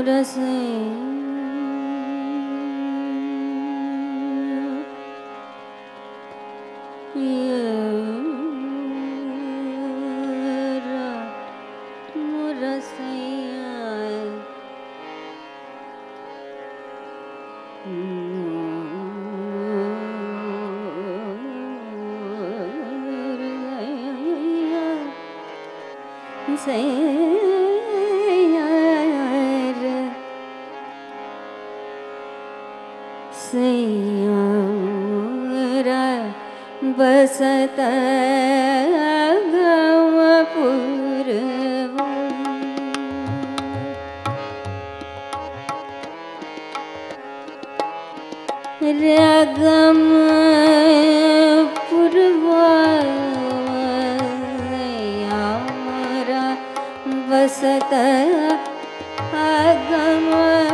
बसत गमपुर रगम पुरवाया बसत अगम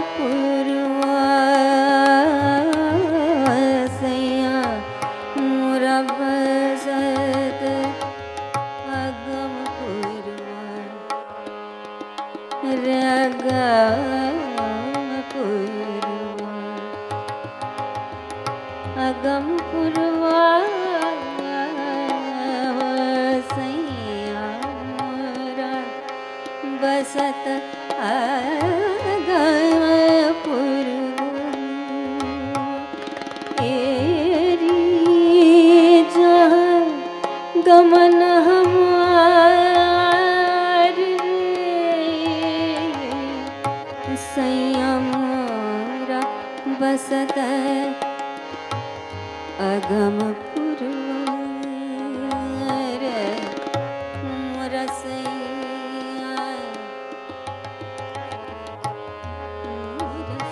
पुरवाया मोरा बसत अगम पुरवा रगम पुरवा अगम पुरवा सैया मोरा बसत अगम पुरवा एरी जहाँ गमन हमार सैया मोरा बसत अगम पुरवा मोरा सैया मोरा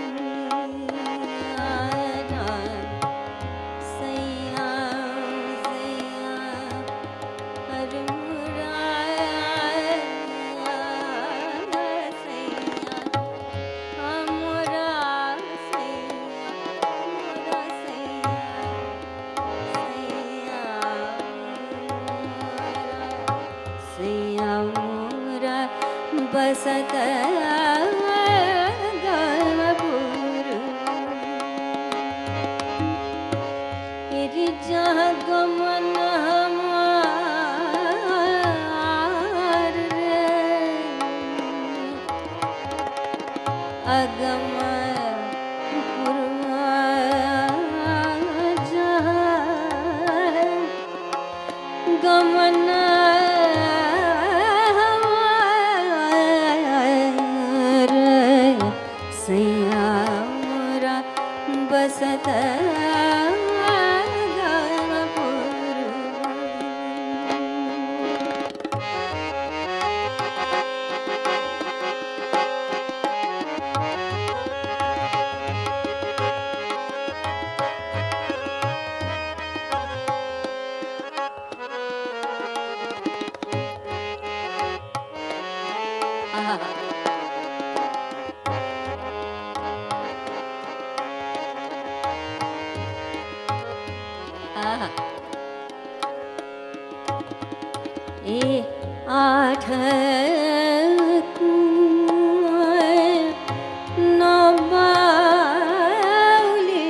सैया सैया हर मोरा सैया मोरा सैया मोरा बसत गमपुर जहाँ गमन हमार अगम पुरवा जहाँ गमन सैया मोरा बसत गमपुर ए आठ नौ बाउली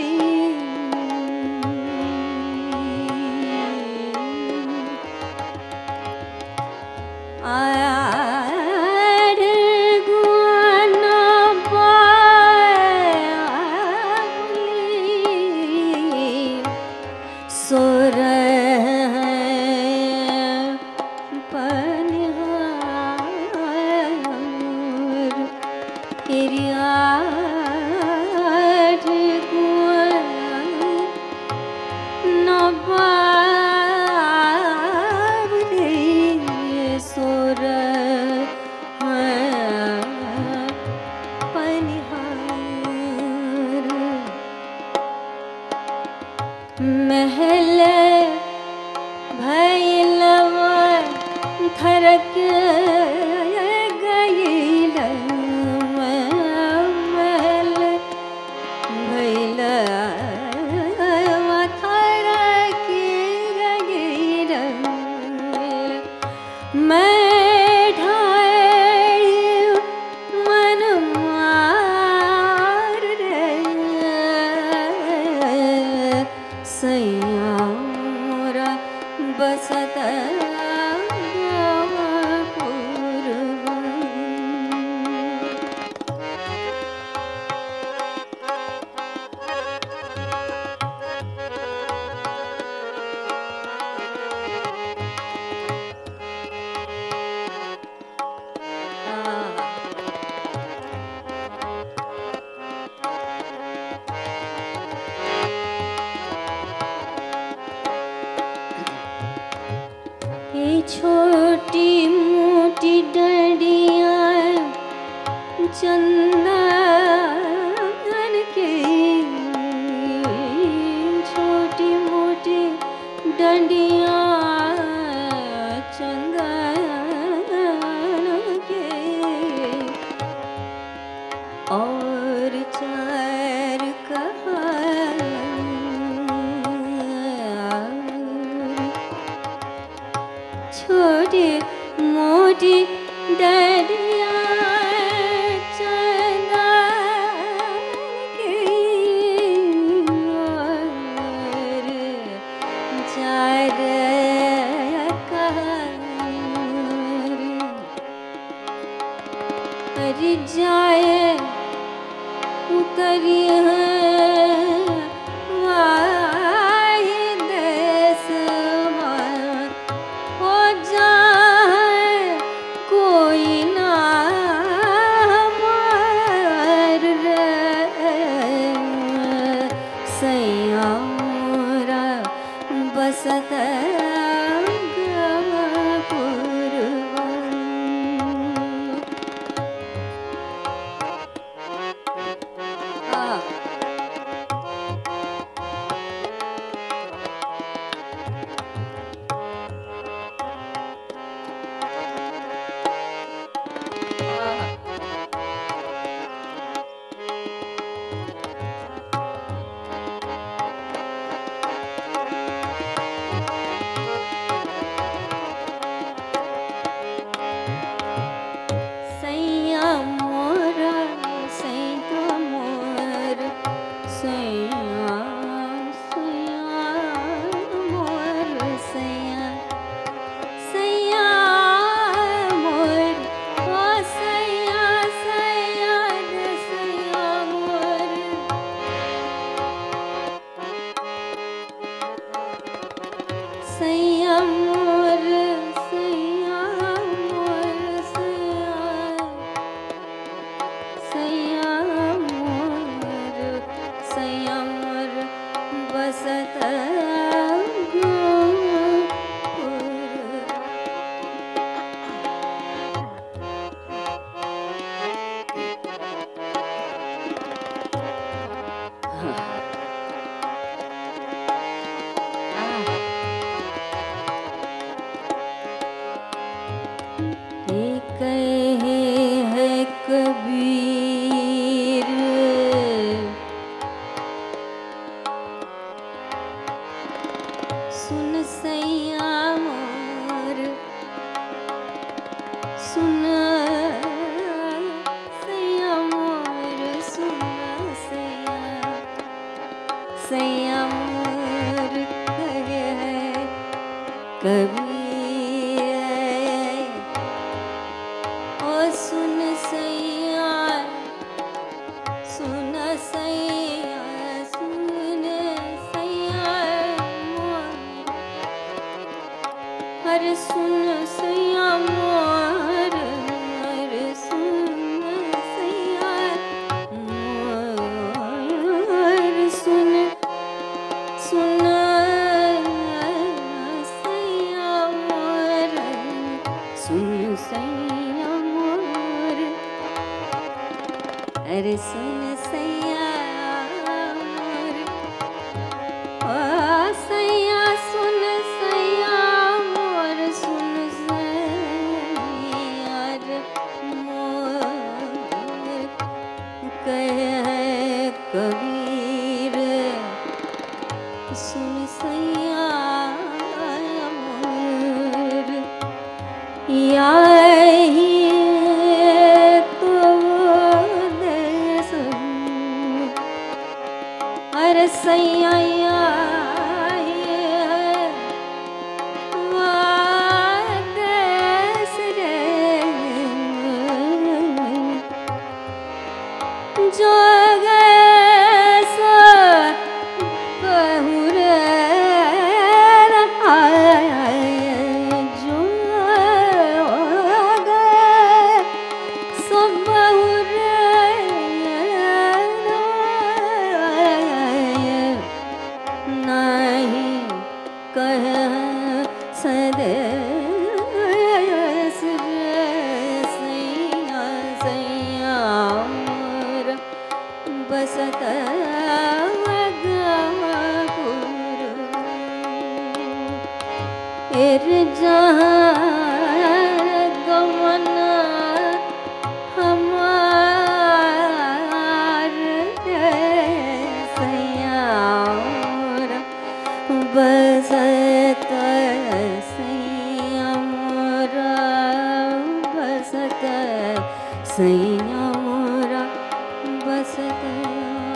आठ गुना बाउली सोर सोर छोटी मोटी डंडियाँ चंदन की, छोटी मोटी डंडियाँ चंदन के, और चार छोटी मोटी डंडियाँ चंदन की, और चार हरि जाए उतरी है वाही देश हो जाए कोई ना हमार रे सैया मोरा बसत सैया मोर सैया मोर सैया मोर सैया मोर बसत कबीर सुन सैया मोर सुन सैया मोर सुन सैया मोर कहे है कबीर सुन सैया सुन सैया सुन सैया हर सुन सैया मोर हर सुन सैया मोर सुन सुन सैया मोर सुन सैया अरे सुन सैया मोर ओ सैया सुन सैया मोर सुन सैया मोर कहे कबीर सुन सैया मोर या सैया वादस रे जोग सो बहुर जोग एर जहाँ गमन हमार सैया मोरा बसत सैया मोरा बसत सैया मोरा बसत